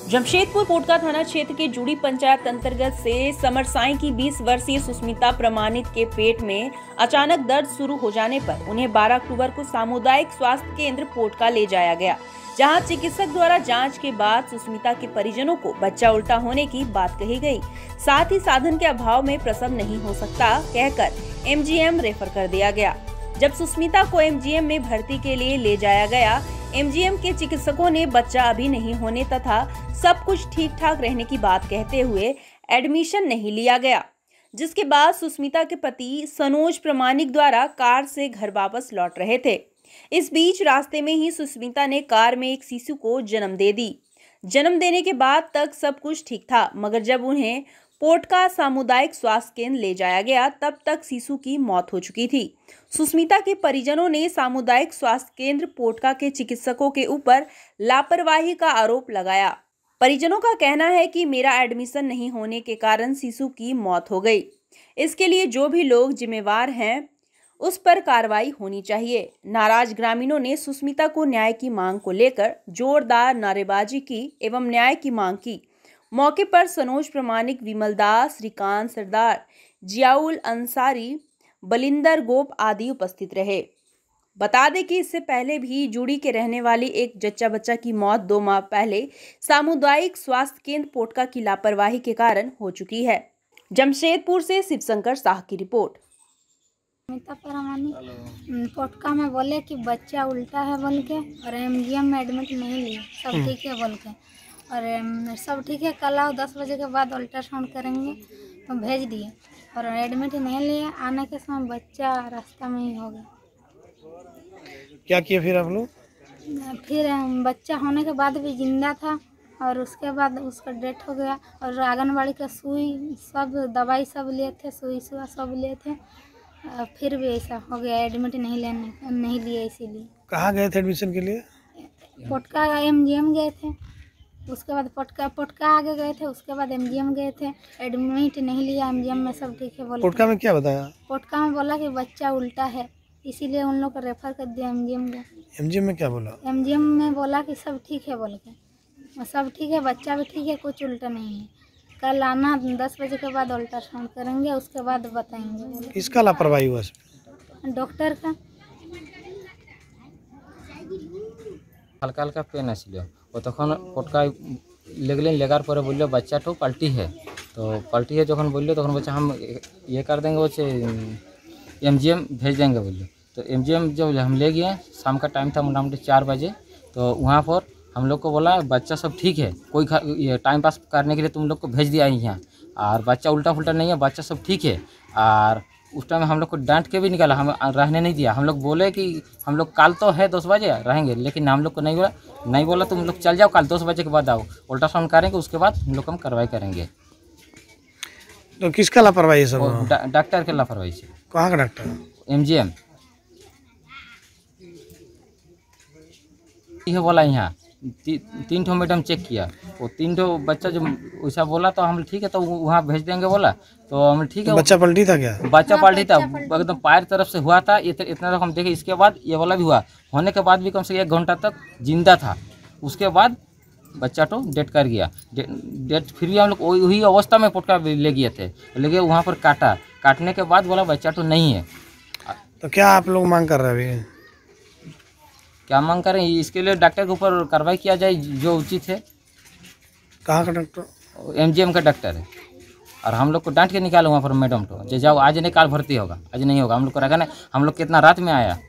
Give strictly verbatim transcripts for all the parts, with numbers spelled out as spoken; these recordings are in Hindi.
जमशेदपुर पोटका थाना क्षेत्र के जुड़ी पंचायत अंतर्गत से समरसाई की बीस वर्षीय सुस्मिता प्रमाणित के पेट में अचानक दर्द शुरू हो जाने पर उन्हें बारह अक्टूबर को सामुदायिक स्वास्थ्य केंद्र पोटका ले जाया गया, जहां चिकित्सक द्वारा जांच के बाद सुस्मिता के परिजनों को बच्चा उल्टा होने की बात कही गई। साथ ही साधन के अभाव में प्रसव नहीं हो सकता कहकर एमजीएम रेफर कर दिया गया। जब सुस्मिता को एमजीएम में भर्ती के लिए ले जाया गया, एमजीएम के चिकित्सकों ने बच्चा अभी नहीं होने तथा सब कुछ ठीक ठाक रहने की बात कहते हुए एडमिशन नहीं लिया गया, जिसके बाद सुस्मिता के पति सनोज प्रमाणिक द्वारा कार से घर वापस लौट रहे थे। इस बीच रास्ते में ही सुस्मिता ने कार में एक शिशु को जन्म दे दी। जन्म देने के बाद तक सब कुछ ठीक था, मगर जब उन्हें पोटका सामुदायिक स्वास्थ्य केंद्र ले जाया गया तब तक शिशु की मौत हो चुकी थी। सुस्मिता के परिजनों ने सामुदायिक स्वास्थ्य केंद्र पोटका के चिकित्सकों के ऊपर लापरवाही का आरोप लगाया। परिजनों का कहना है कि मेरा एडमिशन नहीं होने के कारण शिशु की मौत हो गई। इसके लिए जो भी लोग जिम्मेवार हैं उस पर कार्रवाई होनी चाहिए। नाराज ग्रामीणों ने सुस्मिता को न्याय की मांग को लेकर जोरदार नारेबाजी की एवं न्याय की मांग की। मौके पर सनोज प्रमाणिक, विमल दास, श्रीकांत सरदार, जियाउल अंसारी, बलिंदर गोप आदि उपस्थित रहे। बता दें कि इससे पहले भी जुड़ी के रहने वाली एक जच्चा बच्चा की मौत दो माह पहले सामुदायिक स्वास्थ्य केंद्र पोटका की लापरवाही के कारण हो चुकी है। जमशेदपुर से शिवशंकर शाह की रिपोर्ट। सुस्मिता प्रमाणिक पोटका में बोले कि बच्चा उल्टा है बोल के, और एमजीएम में एडमिट नहीं लिए, सब ठीक है बोल के, और सब ठीक है, कल आओ दस बजे के बाद अल्ट्रासाउंड करेंगे तो भेज दिए, और एडमिट नहीं लिए। आने के समय बच्चा रास्ता में ही हो गया। क्या किया फिर आप लोग? फिर बच्चा होने के बाद भी जिंदा था, और उसके बाद उसका डेथ हो गया, और आंगनबाड़ी का सुई सब दवाई सब लिए थे, सुई सुआ सब लिए थे, फिर भी ऐसा हो गया, एडमिट नहीं लेने नहीं लिए। इसीलिए कहाँ गए थे एडमिशन के लिए? पोटका एमजीएम गए थे, उसके बाद पोटका पोटका आगे गए थे, उसके बाद एमजीएम गए थे, एडमिट नहीं लिया। एमजीएम में सब ठीक है बोला। पोटका में क्या बताया? पोटका में बोला कि बच्चा उल्टा है, इसीलिए उन लोग को रेफर कर दिया एमजीएम को। एमजीएम में क्या बोला? एमजीएम में बोला कि सब ठीक है बोल के, सब ठीक है, बच्चा भी ठीक है, कुछ उल्टा नहीं है। कल आना दस बजे के बाद अल्ट्रासाउंड करेंगे, उसके बाद बताएंगे। किसका लापरवाही हुआ? डॉक्टर का। हल्का हल्का पेन आसिल तखन पोटका लगलें लेगार पर बोलिए बच्चा तो पल्टी है, तो पल्टी है जखन बोलिए तखन बच्चा हम ये कर देंगे, बच्चे एमजीएम भेज देंगे बोलिए। तो एमजीएम जब हम ले गए, शाम का टाइम था मोटा मोटी चार बजे, तो वहाँ पर हम लोग को बोला बच्चा सब ठीक है, कोई ये टाइम पास करने के लिए तुम लोग को भेज दिया है यहाँ, और बच्चा उल्टा फुल्टा नहीं है, बच्चा सब ठीक है। और उस टाइम हम लोग को डांट के भी निकाला, हम रहने नहीं दिया। हम लोग बोले कि हम लोग कल तो है दस बजे रहेंगे, लेकिन हम लोग को नहीं बोला नहीं बोला तुम लोग चल जाओ, कल दस बजे के बाद आओ, अल्ट्रासाउंड करेंगे, उसके बाद हम लोग हम कार्रवाई करेंगे। तो किसका लापरवाही है सब? डा, डॉक्टर के लापरवाही से। कहाँ का डॉक्टर? एमजीएम है बोला। यहाँ ती, तीन ठो मैडम चेक किया, वो तीन ठो बच्चा जो वैसा बोला, तो हम ठीक है तो वहाँ भेज देंगे बोला, तो हम ठीक है। तो बच्चा पलटी था क्या? बच्चा पलटी था, एकदम पैर तरफ से हुआ था, इतना तक हम देखे। इसके बाद ये वाला भी हुआ, होने के बाद भी कम से कम एक घंटा तक जिंदा था। उसके बाद बच्चा तो डेथ कर गया। डेथ फिर भी हम लोग वही अवस्था में पोटका ले गए थे, लेकिन वहाँ पर काटा, काटने के बाद बोला बच्चा तो नहीं है। तो क्या आप लोग मांग कर रहे हैं? क्या मांग करें? इसके लिए डॉक्टर के ऊपर कार्रवाई किया जाए जो उचित है। कहाँ का डॉक्टर? एमजीएम का डॉक्टर है, और हम लोग को डांट के निकाला वहाँ पर मैडम तो, जो जाओ आज नहीं काल भर्ती होगा, आज नहीं होगा। हम लोग को रखा नहीं, हम लोग कितना रात में आया।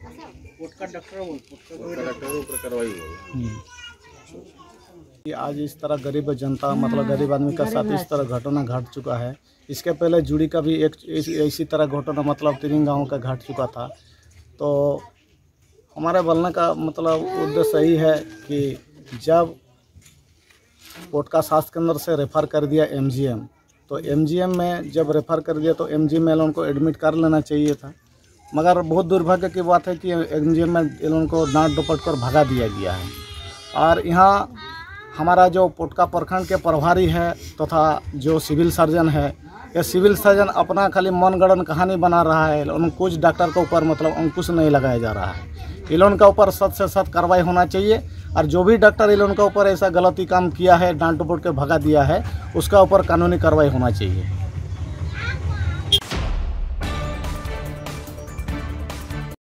आज इस तरह गरीब जनता, मतलब गरीब आदमी का साथ इस तरह घटना घट चुका है। इसके पहले जुड़ी का भी एक इसी तरह घटना मतलब तीन गाँव का घट चुका था। तो हमारे बोलने का मतलब उद्देश्य यही है कि जब पोटका स्वास्थ्य केंद्र से रेफ़र कर दिया एमजीएम, तो एमजीएम में जब रेफ़र कर दिया तो एमजीएम में उनको एडमिट कर लेना चाहिए था, मगर बहुत दुर्भाग्य की बात है कि एमजीएम में इन को डांट डपट कर भगा दिया गया है। और यहाँ हमारा जो पोटका प्रखंड के प्रभारी है तथा तो जो सिविल सर्जन है, ये सिविल सर्जन अपना खाली मनगढ़ंत कहानी बना रहा है। उन कुछ डॉक्टर के ऊपर मतलब अंकुश नहीं लगाया जा रहा है। इन लोगों के ऊपर सख्त से सख्त कार्रवाई होना चाहिए। और जो भी डॉक्टर इन उनके ऊपर ऐसा गलती काम किया है, डांट डपट के भगा दिया है, उसका ऊपर कानूनी कार्रवाई होना चाहिए।